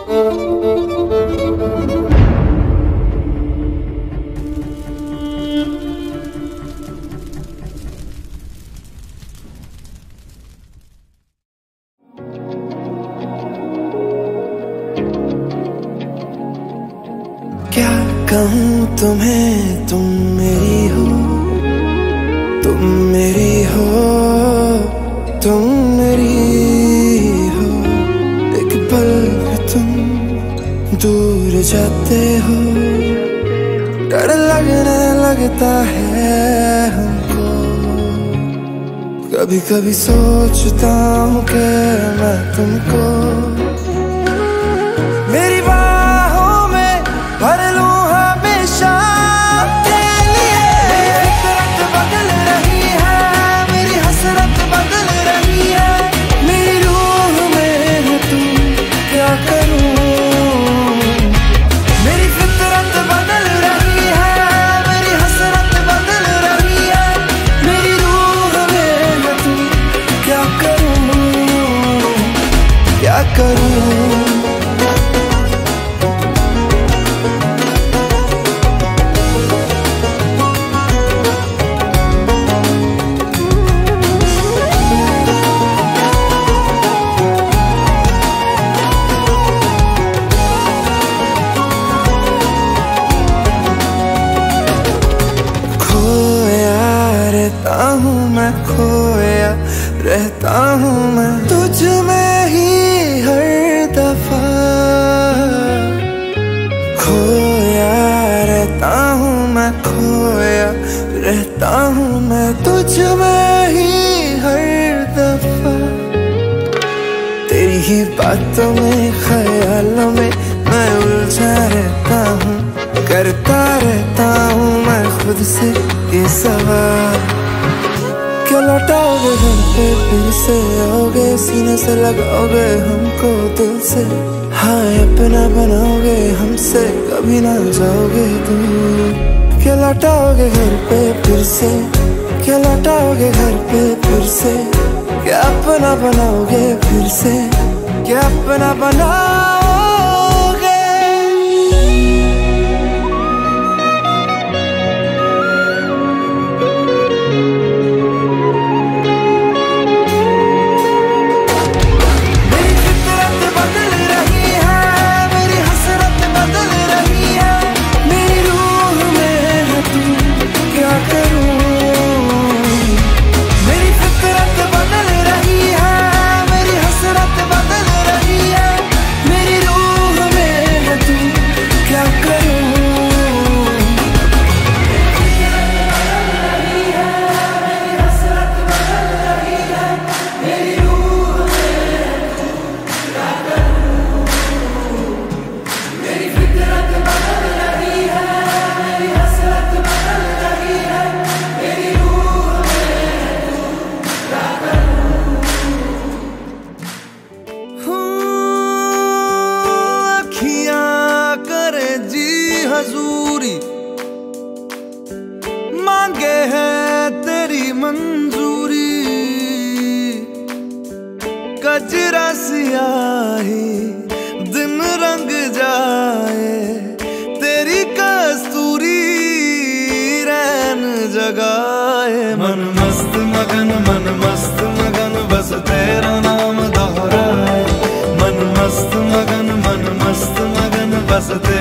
क्या कहूँ तुम्हें, तुम मेरी हो, तुम मेरी हो, तुम मेरी हो। एक पल भी तुम दूर जाते हो, डर लगने लगता है हमको। कभी कभी सोचता हूँ कि मैं तुमको मेरी बाहों में भर लूं हमेशा तेरे लिए। मेरी फितरत बदल रही है, मेरी हसरत बदल रही है, मेरी रूह में है तू, क्या करूं। मेरी फितरत बदल रही है, मेरी हसरत बदल रही है, मेरी रूह में है तू, क्या करूं, क्या करूं। मैं खोया रहता हूँ मैं तुझ में ही हर दफा। खोया रहता हूँ मैं, खोया रहता हूँ मैं तुझ में ही हर दफा। तेरी ही बातों में ख्यालों में मैं उलझा रहता हूँ, करता रहता हूँ मैं खुद से ये सवाल। क्या लौटाओगे घर पे फिर से, आओगे सीने से लगाओगे हमको दिल से, हाँ अपना बनाओगे हमसे, कभी ना जाओगे दूर। क्या लौटाओगे घर पे फिर से, क्या लौटाओगे घर पे फिर से, क्या अपना बनाओगे फिर से, क्या अपना बनाओगे। हजूरी मांगे है तेरी मंजूरी, कजरा सियाही दिन रंग जाए, तेरी कस्तूरी रैन जगाए। मन मस्त मगन, मन मस्त मगन, बस तेरा नाम दोहराए। मन मस्त मगन, मन मस्त मगन, बस तेरा